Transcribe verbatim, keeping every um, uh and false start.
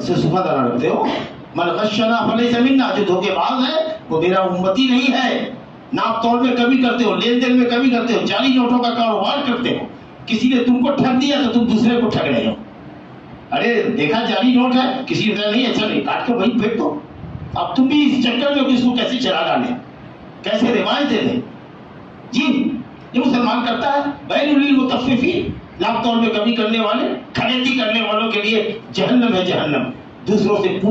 से सुखादाना रखते हो। मन गश्शना फलैसा मिन्ना, जो धोखेबाज है वो मेरा उम्मती नहीं है। नाप तोल में कमी करते हो, लेन देन में कमी करते हो, जाली नोटों का कारोबार करते हो। किसी ने तुमको ठग दिया तो तुम दूसरे को ठग रहे हो। अरे देखा जाली नोट है, किसी ने नहीं अच्छा नहीं, काट कर वहीं फेंक दो। अब तुम भी इस चक्कर में किसको कैसे चला डाले, कैसे रिवायत दे दे। जी ये मुसलमान करता है। बैनुल मुतफ्फिफीन, नाप तोल में कमी करने वाले, खरीदी करने वालों के लिए जहन्नम है जहन्नम। दूसरों से